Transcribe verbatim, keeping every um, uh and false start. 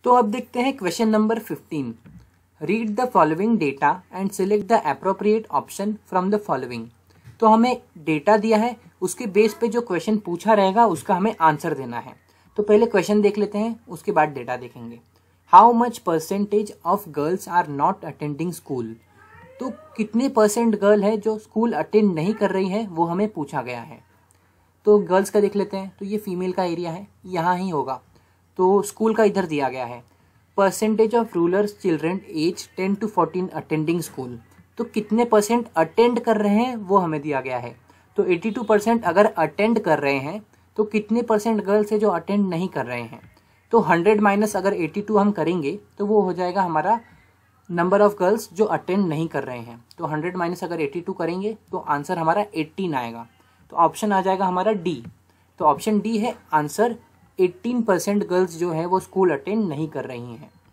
तो अब देखते हैं question number fifteen. Read the following data and select the appropriate option from the following. तो हमें डेटा दिया है, उसके बेस पे जो क्वेश्चन पूछा रहेगा उसका हमें आंसर देना है। तो पहले क्वेश्चन देख लेते हैं, उसके बाद डेटा देखेंगे। How much percentage of girls are not attending school. तो कितने परसेंट गर्ल है जो स्कूल अटेंड नहीं कर रही है, वो हमें पूछा गया है। तो गर्ल्स का देख लेते हैं, तो ये फीमेल का एरिया है, यहाँ ही होगा। तो स्कूल का इधर दिया गया है, percentage of rural children age ten to fourteen attending school. तो कितने परसेंट अटेंड कर रहे हैं वो हमें दिया गया है। तो बयासी परसेंट अगर अटेंड कर रहे हैं तो कितने परसेंट गर्ल्स है जो अटेंड नहीं कर रहे हैं। तो हंड्रेड माइनस अगर बयासी हम करेंगे तो वो हो जाएगा हमारा नंबर ऑफ गर्ल्स जो अटेंड नहीं कर रहे हैं। तो हंड्रेड माइनस अगर बयासी करेंगे तो आंसर हमारा अठारह आएगा। तो ऑप्शन आ जाएगा हमारा डी। तो ऑप्शन डी है आंसर। अठारह परसेंट गर्ल्स जो है वो स्कूल अटेंड नहीं कर रही हैं।